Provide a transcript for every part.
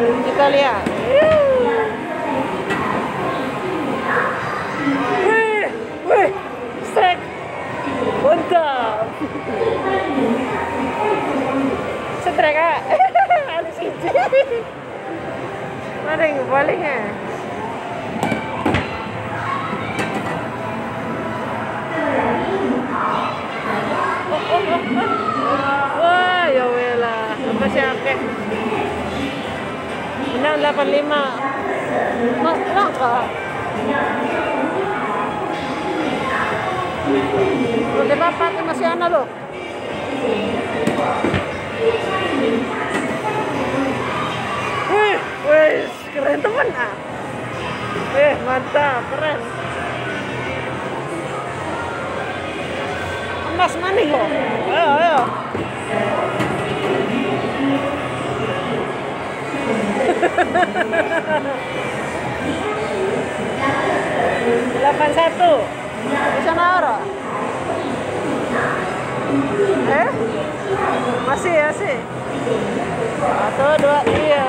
Kita lihat. Wih, wih, strike. Mantap. Strike ah. Ada siji. Mana yang baliknya? Wah, ya wela. Apa sih akeh? Menang 85. Langka. Udah bapak tuh masih anak loh. Wih, wih, keren temen ah. Wih, mantap, keren. Emas maning kok. Ayo, ayo. Delapan satu. Bisa naruh? Masih. Satu, dua, iya.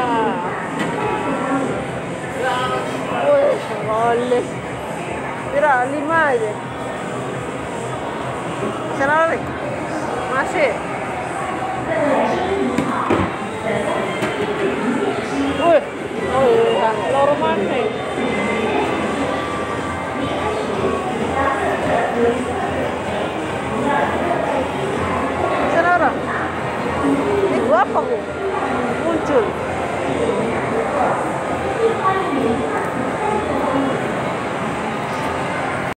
Wih, boleh. Kira 5 aja. Bisa naruh nih? Masih. Wih, lorong mana? Sana orang. Ini gua apa gua?